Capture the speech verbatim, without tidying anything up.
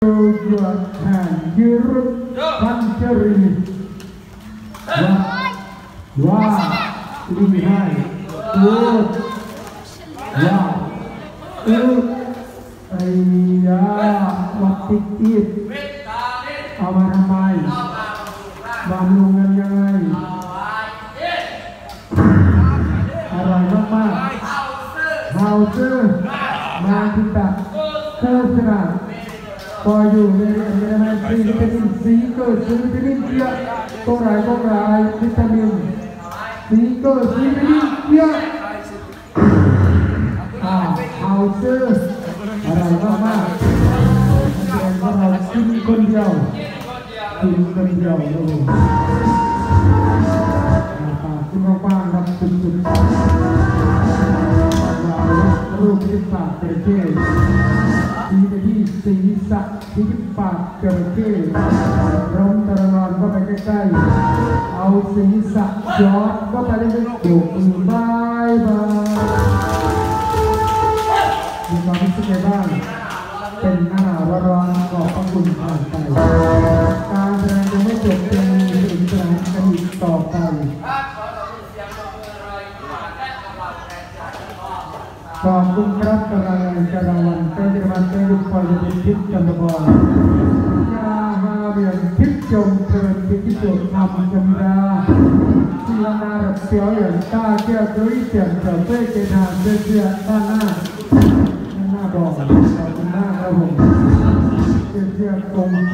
Tujuan Hanjir Pancari Wah Wah Lihai Ud Wah Ud Ayah Watikit Awaramai Bandungan Yangai Arai Mama Hauser Mantita Terserahพออยู่ในในในซีวิตามินซีเกิดซีวิตามินเยอะตัวไหนตัวไหนวิตามินซีเกิดซีวิตามินเยอะอ่าเอาเจออะไรมากมากแสดงว่าเรากินคนเดียวกินคนเดียวเลยปากกินมากๆครับจุดๆรูปที่ปากเป็นเท่สีไปที่ศีรษะที่ปากจระเข้ร้องตะลอนก็ไปใกล้ๆเอาศีรษะยอดก็ไปได้ๆโบกมือบายบายมีความรู้สึกไงบ้างเป็นหน้าวรอนขอบพระคุณผ่านไปการแสดงยังไม่จบยังมีสิ่งแสดงกันอีกต่อไปขอบคุณครับกำลังกระวันเป็นกระวันเป็นลูกบอลเป็นทิพย์จันทบอลยาฮาเบียนทิพย์จงเทินทิพย์จงทำจงดาที่นารับเสียวอย่างตาเจ้าดุยเสียงเจ้าเป้เจนานเสียต้านหน้าหน้าบอกขอบคุณมากครับผมเสียกง